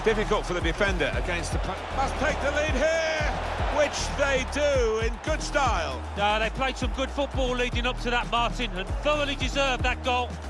Difficult for the defender against the... Must take the lead here, which they do in good style. They played some good football leading up to that, Martin, and thoroughly deserved that goal.